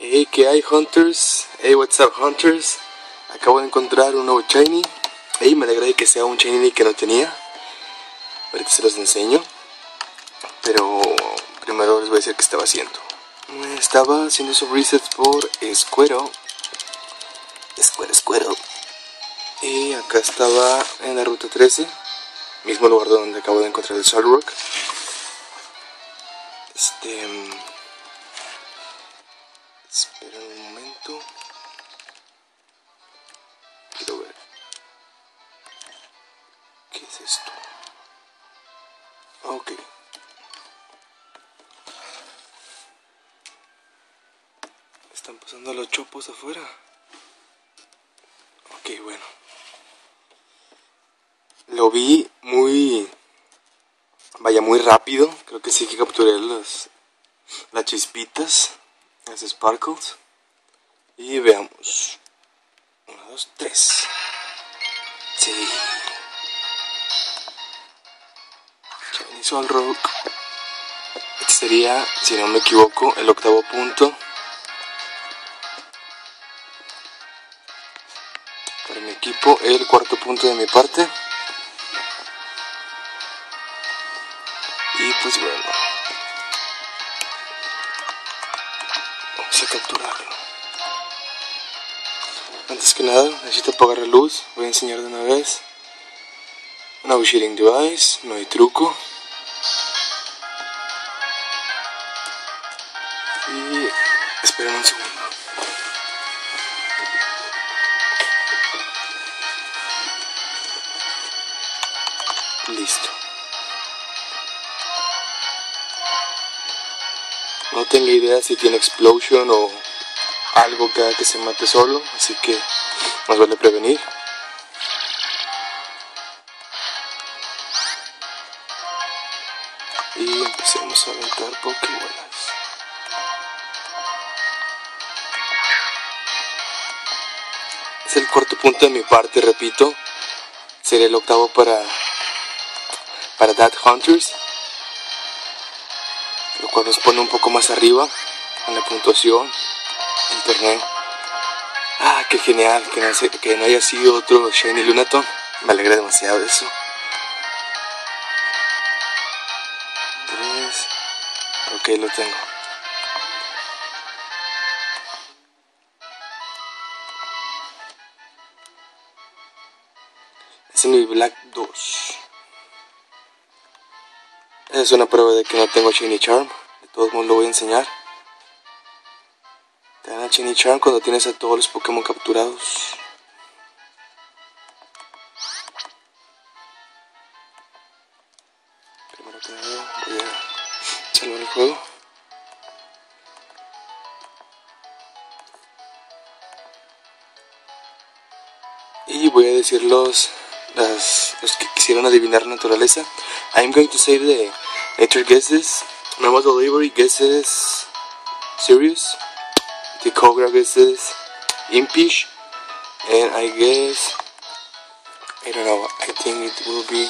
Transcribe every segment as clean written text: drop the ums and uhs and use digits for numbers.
Hey, ¿qué hay, Hunters? Hey, what's up, Hunters? Acabo de encontrar un nuevo Shiny. Hey, me alegra de que sea un Shiny que no tenía. Ahorita se los enseño. Pero primero les voy a decir qué estaba haciendo. Estaba haciendo esos resets por Squirtle. Squirtle. Y acá estaba en la ruta 13. Mismo lugar donde acabo de encontrar el Solrock. Esperen un momento. Quiero ver. ¿Qué es esto? Ok. Están pasando los chopos afuera. Ok, bueno. Lo vi muy rápido. Creo que sí que capturé las chispitas, las sparkles. Y veamos. 1, 2, 3. Sí. Shiny Solrock. Este sería, si no me equivoco, el 8º punto para mi equipo, el 4º punto de mi parte. Y pues bueno, vamos a capturarlo. Antes que nada, necesito apagar la luz. Voy a enseñar de una vez. No shooting device, no hay truco. Y esperen un segundo. Listo. No tengo idea si tiene explosion o algo que haga que se mate solo, así que más vale prevenir. Y empecemos a aventar Pokébolas. Es el 4º punto de mi parte, repito. Sería el 8º para That Hunters, lo cual nos pone un poco más arriba en la puntuación del torneo. Ah, qué genial que no haya sido otro Shiny Lunaton. Me alegra demasiado eso. 3. Ok, lo tengo. Es mi Black 2. Es una prueba de que no tengo Shiny Charm. De todos modos lo voy a enseñar. Te dan a Shiny Charm cuando tienes a todos los Pokémon capturados. Primero que nada voy a salvar el juego. Y voy a decir los que quisieron adivinar naturaleza. I'm going to say the nature guesses. Normal delivery guesses serious. The Cobra guesses impish. And I guess, I don't know, I think it will be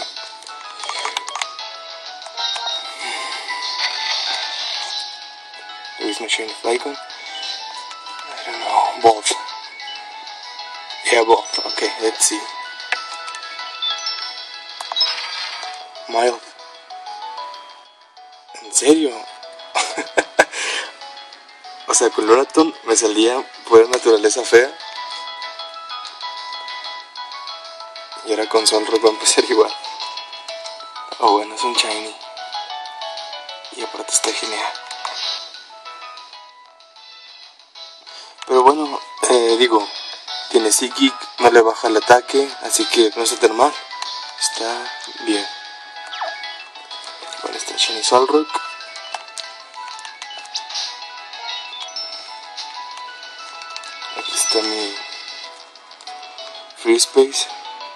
there is no shiny Flygon. I don't know, both. Yeah, both. Okay, let's see. Mild. ¿En serio? O sea, con Lunaton me salía pura naturaleza fea. Y ahora con Solrock va a empezar igual. Oh, bueno, es un Shiny. Y aparte está genial. Pero bueno, digo, tiene Psychic, no le baja el ataque, así que no está tan mal. Está bien. Bueno, está Shiny Solrock. Aquí está mi Free Space.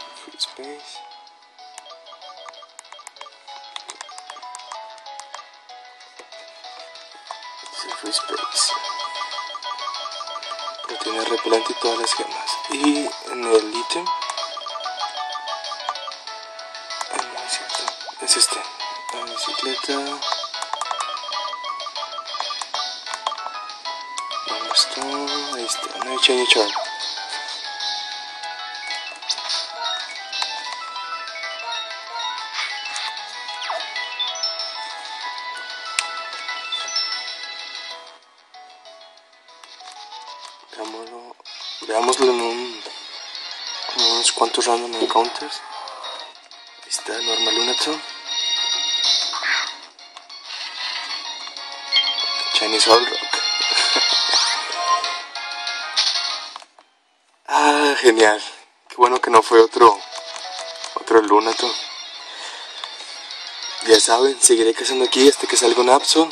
Free Space. Pero tiene repelente y todas las gemas. Y en el ítem, no es cierto, es este, la bicicleta. ¿Dónde está? Ahí está, no hay Shiny Charm. Veámoslo en unos cuantos random encounters. Ahí está, normal Lunatone. Chinese Solrock. Ah, genial. Qué bueno que no fue otro Lunatone. Ya saben, seguiré cazando aquí hasta que salga un Absol.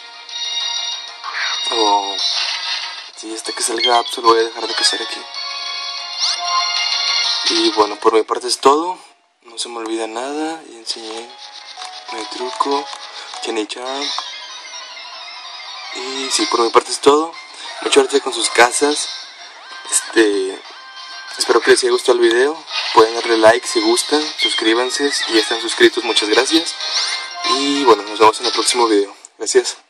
O sí, hasta que salga Absol voy a dejar de cazar aquí. Y bueno, por mi parte es todo. No se me olvida nada. Ya enseñé mi truco, Shiny Charm. Y sí, por mi parte es todo. Mucha suerte con sus casas. Espero que les haya gustado el video. Pueden darle like si gustan. Suscríbanse si ya están suscritos. Muchas gracias. Y bueno, nos vemos en el próximo video. Gracias.